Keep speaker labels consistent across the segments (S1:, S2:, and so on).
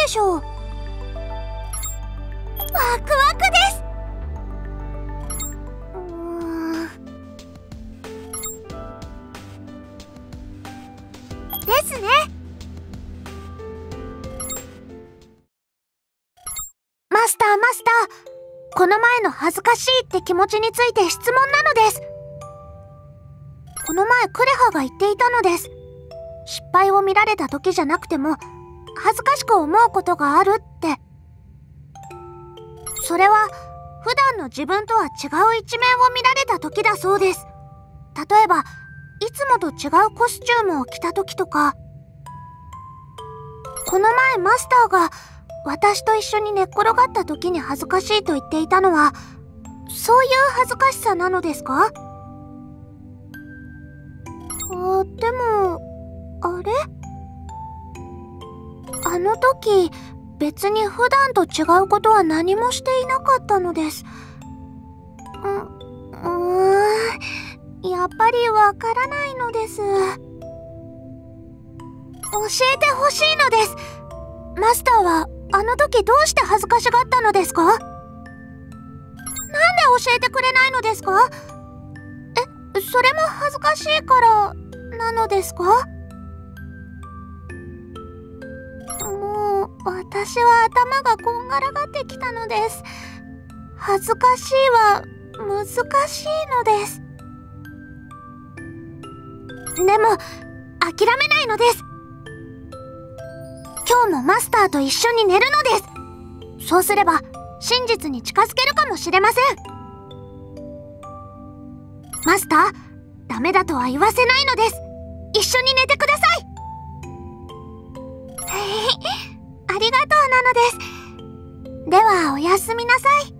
S1: でしょう。ワクワクです。ですね。マスター、この前の恥ずかしいって気持ちについて質問なのです。この前クレハが言っていたのです。失敗を見られた時じゃなくても恥ずかしく思うことがあるって。それは普段の自分とは違う一面を見られた時だそうです。例えばいつもと違うコスチュームを着た時とか。この前マスターが私と一緒に寝っ転がった時に恥ずかしいと言っていたのはそういう恥ずかしさなのですか？でもあれ？あの時別に普段と違うことは何もしていなかったのです。やっぱりわからないのです。教えてほしいのです。マスターはあの時どうして恥ずかしがったのですか？なんで教えてくれないのですか？それも恥ずかしいからなのですか？もう私は頭がこんがらがってきたのです。恥ずかしいは難しいのです。でも諦めないのです。今日もマスターと一緒に寝るのです。そうすれば真実に近づけるかもしれません。マスター、ダメだとは言わせないのです。一緒に寝てください。ありがとうなのです。ではおやすみなさい。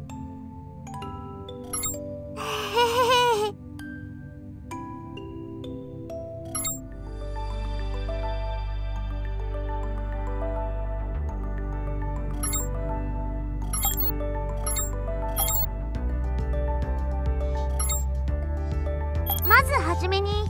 S1: まずはじめに